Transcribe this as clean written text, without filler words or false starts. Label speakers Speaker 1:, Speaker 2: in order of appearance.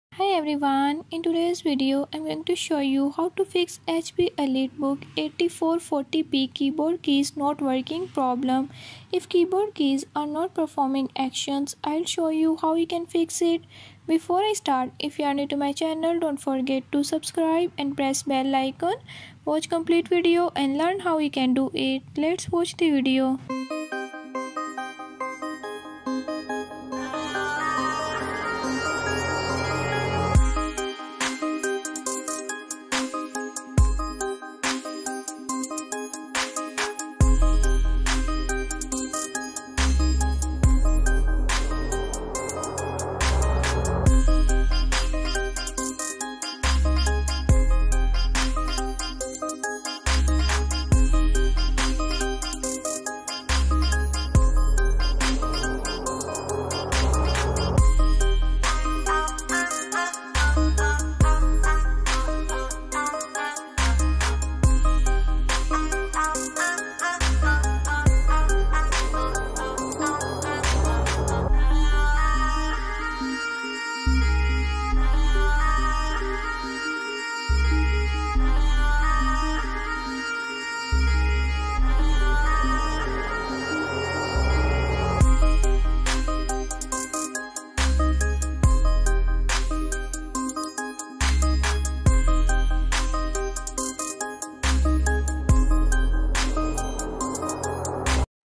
Speaker 1: Hi everyone, in today's video I'm going to show you how to fix HP Elitebook 8440p keyboard keys not working problem. If keyboard keys are not performing actions, I'll show you how you can fix it. Before I start, if you are new to my channel, don't forget to subscribe and press bell icon. Watch complete video and learn how you can do it. Let's watch the video.